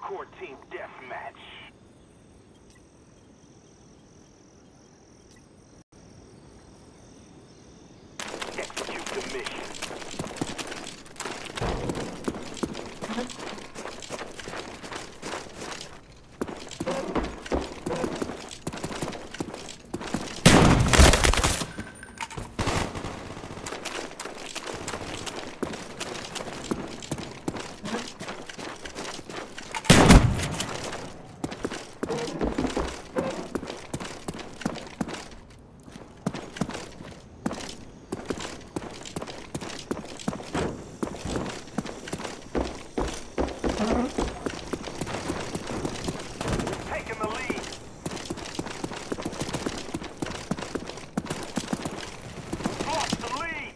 Hardcore team deathmatch. Execute the mission. Taking the lead. Lost the lead.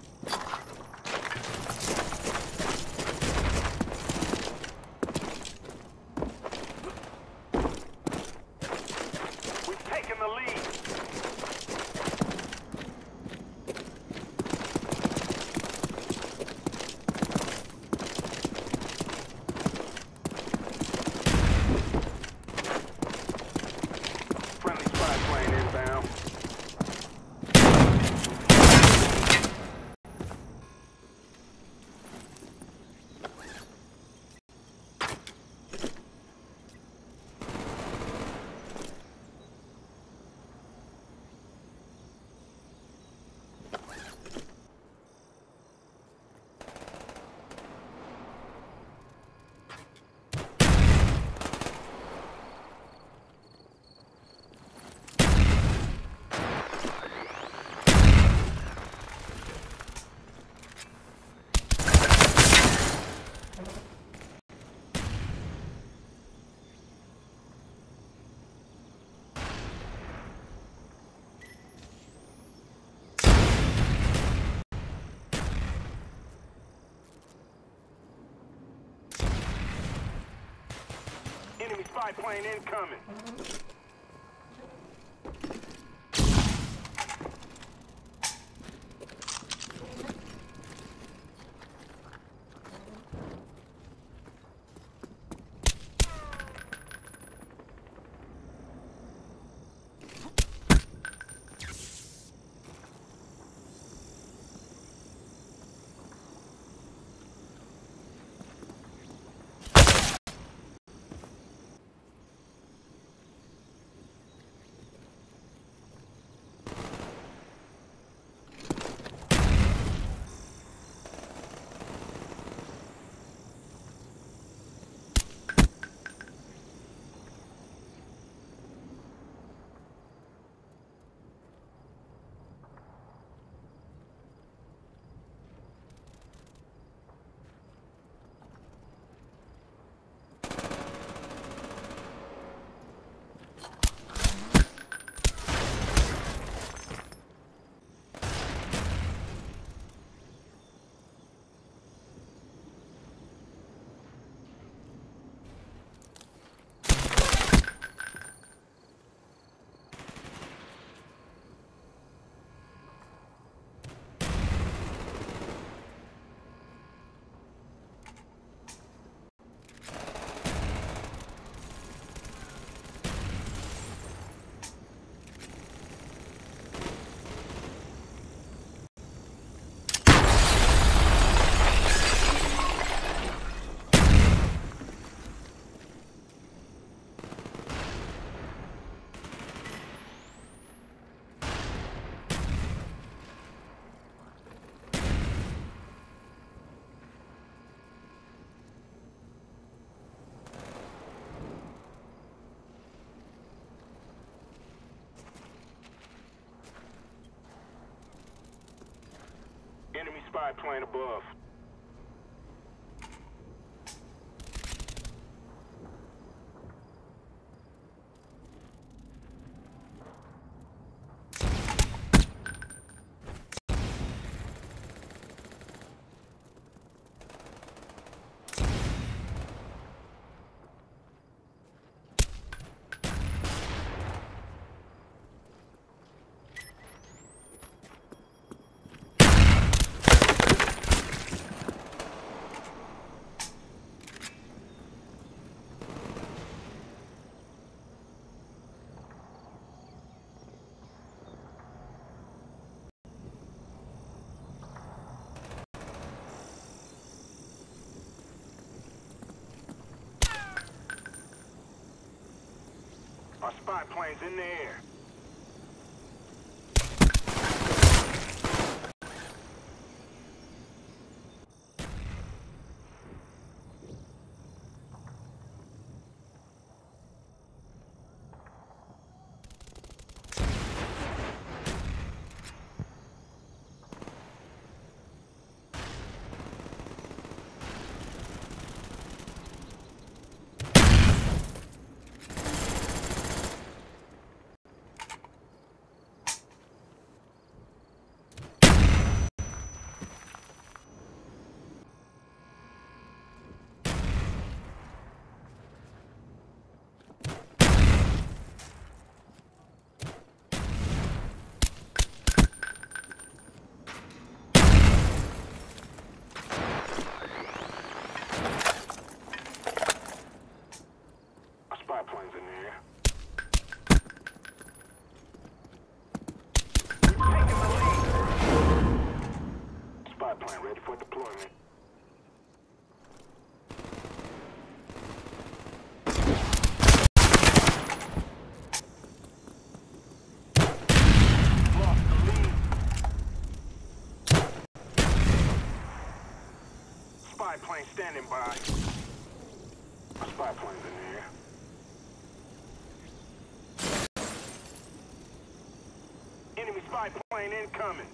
We've taken the lead. Friendly spy plane inbound. Enemy spy plane incoming. Enemy spy plane above. Our spy plane's in the air. Spy planes in the air. We've taken the lead. Spy plane ready for deployment. Lost the lead. Spy plane standing by. A spy plane's in the air. Enemy spy plane incoming.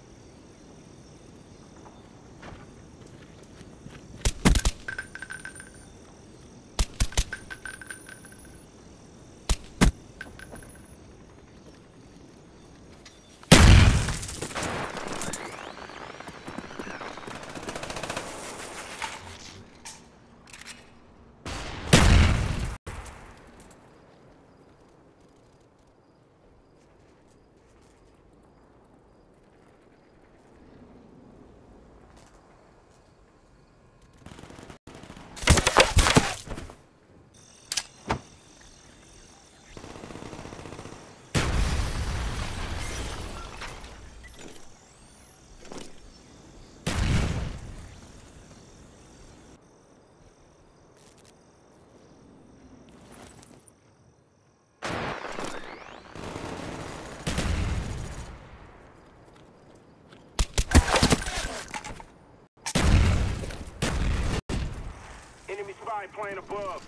Enemy spy plane above.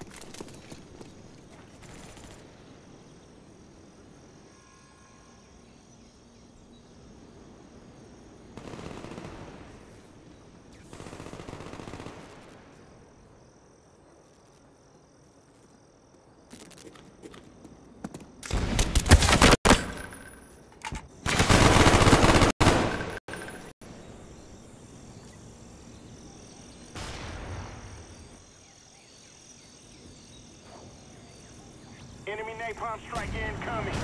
Enemy napalm strike incoming.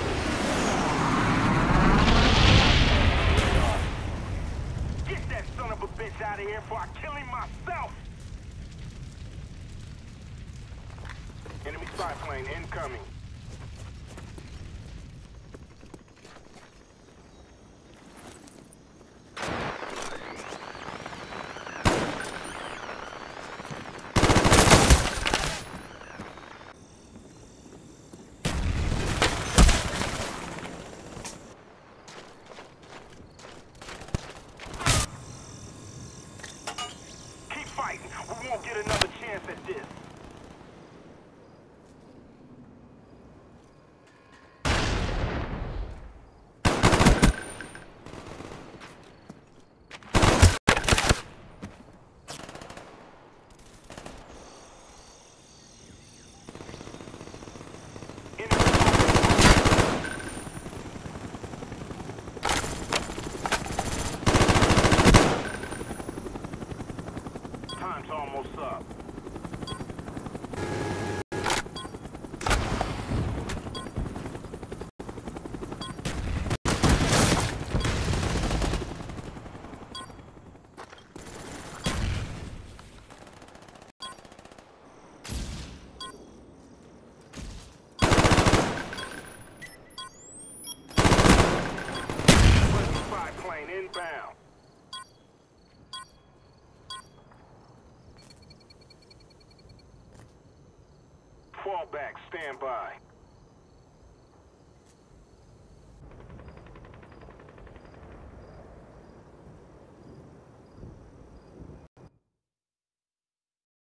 Get that son of a bitch out of here before I kill him myself. Enemy spy plane incoming. We won't get another chance at this. Time's almost up. Spy plane inbound. Fall back, stand by.